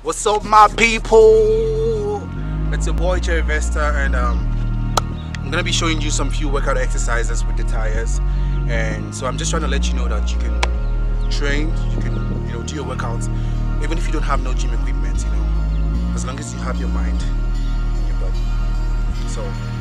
What's up, my people? It's your boy Jerry Vesta, and I'm gonna be showing you some few workout exercises with the tires. And so I'm just trying to let you know that you can train, you can do your workouts even if you don't have no gym equipment, as long as you have your mind and your body. So